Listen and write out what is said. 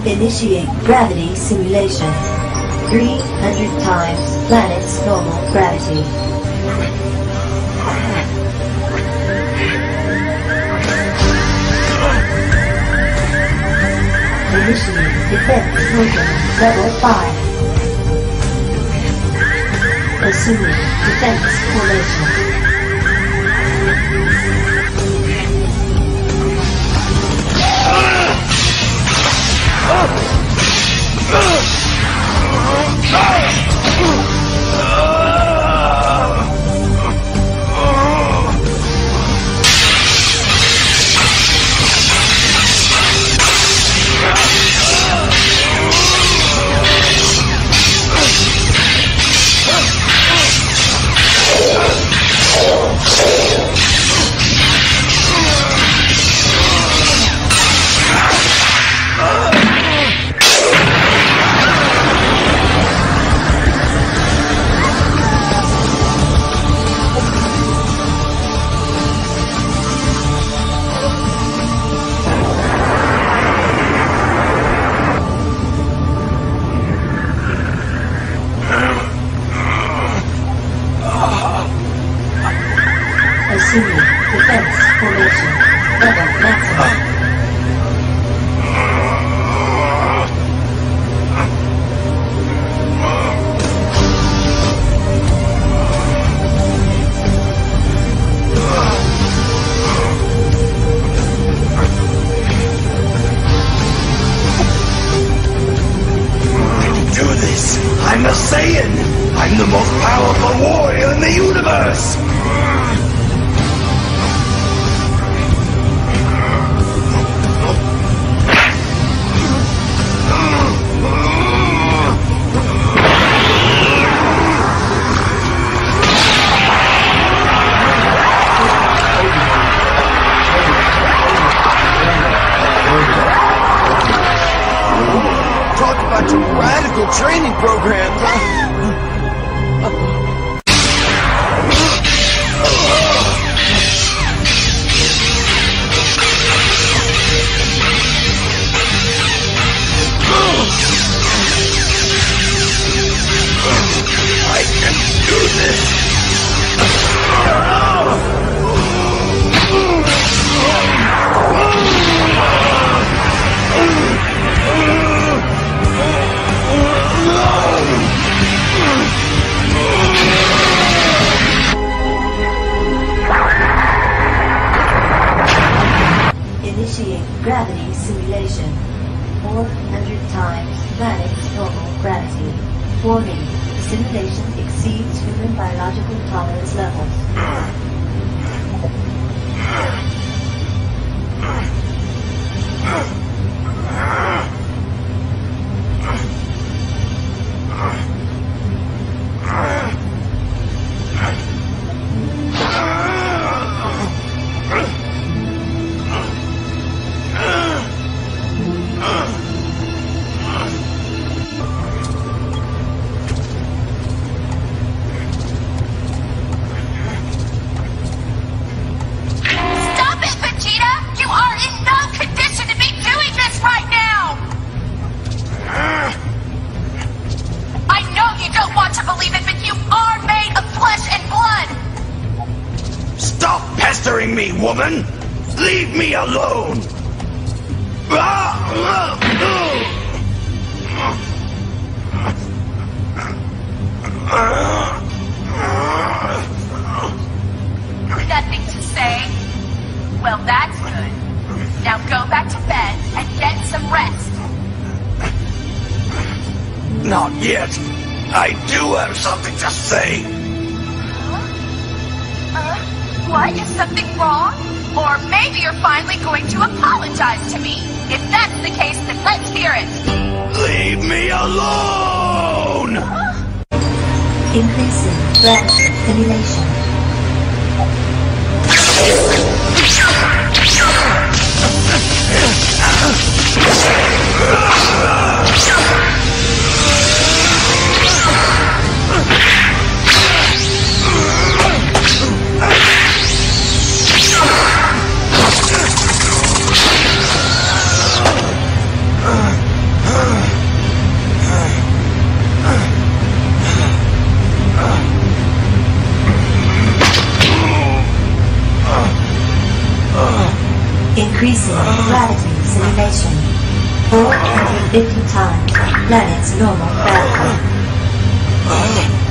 Initiate gravity simulation. 300 times planet's normal gravity. Initiate defense program level 5. Assuming defense formation. Assuming defense formation level maximum. Do this! I'm a Saiyan! I'm the most powerful warrior in the universe! Talk about your radical training programs, huh? I can do this! Initiate gravity simulation. 400 times planet's normal gravity. Warning, simulation exceeds human biological tolerance levels. Me, woman! Leave me alone! Nothing to say? Well, that's good. Now go back to bed and get some rest. Not yet. I do have something to say. What? Is something wrong? Or maybe you're finally going to apologize to me. If that's the case, then let's hear it. Leave me alone! Increasing gravity simulation. Increasing gravity simulation. 450 times planet's normal gravity.